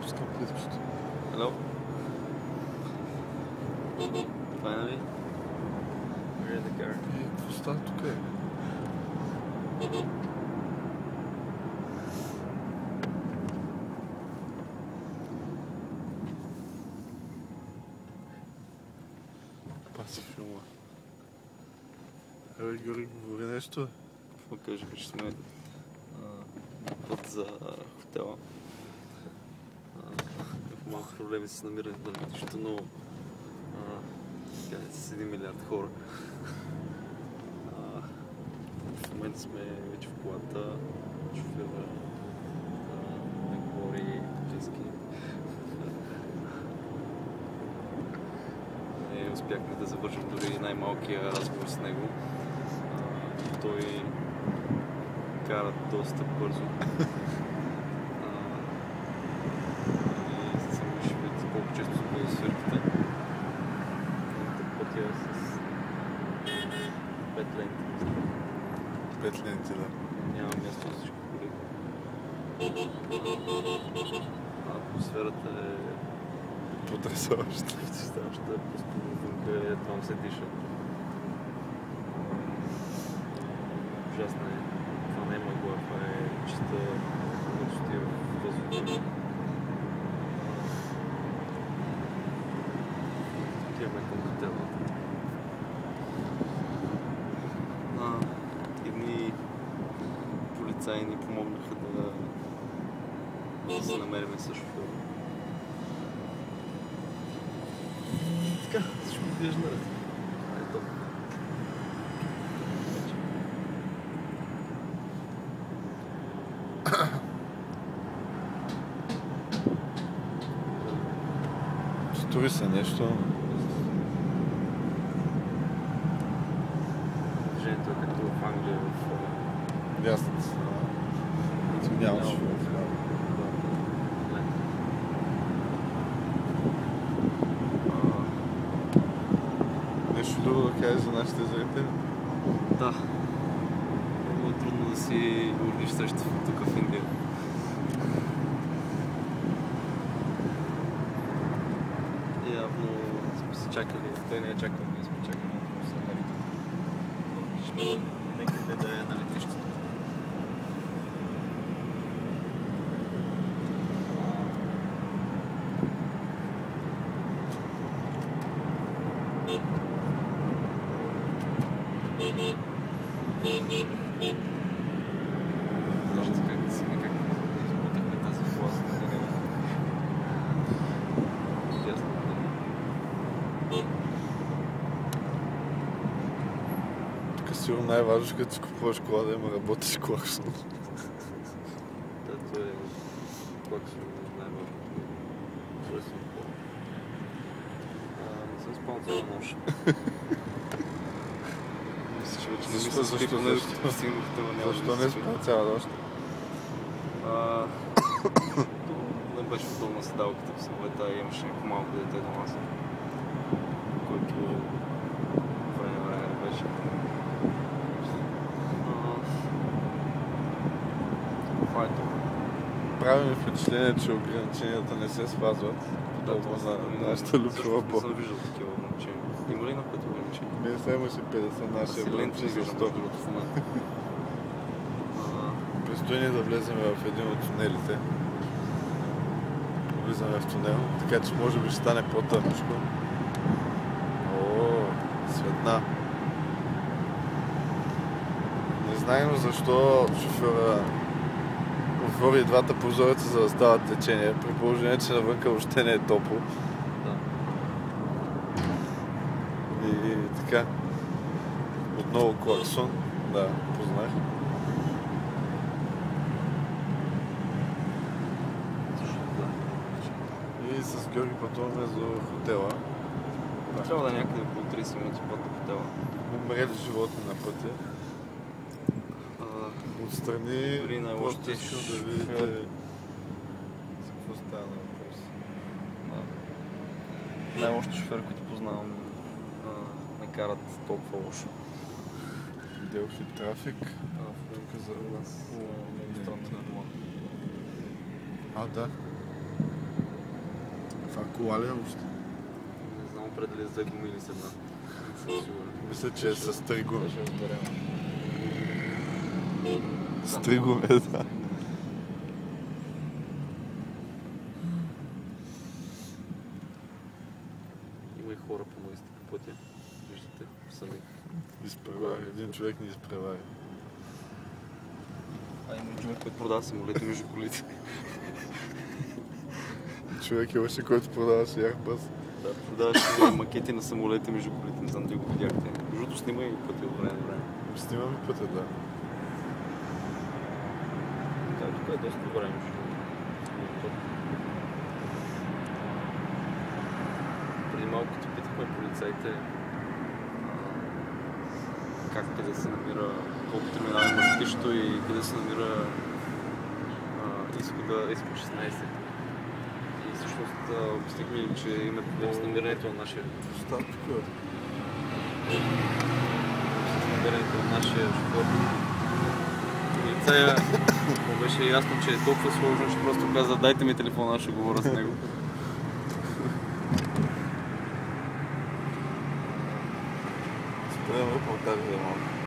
пускам плитките. Hello? Finally? We're in the car. Какво става тук? Паси филма. Ей, Георги, говори нещо. Какво кажа, че сме на път за хотела. Малко проблеми с намирането на летището, но с 1 милиард хора. В момента сме вече в колата. Шофьора не говори английски. Не успяхме да завършим дори най-малкия разговор с него. Той кара доста бързо. И съм виж колко често се ползва свирките. Пътя с 5 ленти. 5 ленти, да. Няма място за всичко коли. Атмосферата е потресаваща. Просто вънка едва се диша. Ужасна е. Това не е мъгла, това е чиста мърсотия в въздуха. Отиваме към хотела. Едни полицаи ни помогнаха да се намерим със шофьора. Така, всичко изглежда наред. Ето. Стори се нещо. Движението е както в Англия, в Ясната. Няма шофьор. Нещо друго да кажеш за нашите зрители? Да. Много е трудно да си урниш среща тук в Индия. Явно сме се чакали, той не е чакал, ние сме чакали на Америка. Ще некъде да е на летището. Защо как да си как изпутахме тази власт на него. Ясно. Тук сигурно най-важно, като си купуваш кола, да има работещ клаксон. Да, това е клаксон най-важно. Той съм по... Не съм спал цяла нощ. Мисля, че вече не мисля, защо не спал цяла нощ? Не беше удобна седалката в самолета и имаше някакво малко дете до нас, който време не беше. Това е това. Прави ми впечатление, че ограниченията не се спазват. Подобно на нашата люксова Не съм виждал такива ограничения. Има ли на път ограничения? Ние са имаше 50, нашия ленти бъдем не за виждам 100. в момента. Предстои ни да влезем в един от тунелите. Влизаме в тунел, така че може би ще стане по-тъмничко. О, светна. Не знаем защо шофьора отвори двата прозореца, за да стават течение, при положение, че навънка въобще не е топло. Да. И така. Отново клаксон. Да, познах. И с Георги пътуваме за хотела. Трябва да е някъде около 30 минути път до хотела. Умрели животни на пътя. Отстрани, дори най-лошите искам да видите за какво става на въпрос. Най-лошите шофьори, които познавам, не карат толкова лошо. Делфи трафик. Тук за нас. Много странно. А, да. Това кола ли е въобще? Не знам пред дали с 2 гуми или с една. Не съм сигурен. Мисля, че е с 3 гуми. Ще разберем. С 3 гуми, да. Има и хора по моите по пътя. Виждате, сами. Изпревари. Един човек ни изпревари. Има и човек, който продава самолети между колите. Човек имаше, който продаваше Airbus. Да, продаваше макети на самолети между колите, не знам дали го видяхте. Между снима и пътя от време на време. Снимаме пътя, да. Да, тук е доста добре между преди малко като питахме полицайите къде се намира, колко терминали има летището и къде се намира изхода изход 16. И всъщност обяснихме им, че има проблем с намирането на нашия шофьор. Полицая му беше ясно, че е толкова сложно, че просто каза: дайте ми телефона, аз ще говоря с него. Спрем репортажа за малко.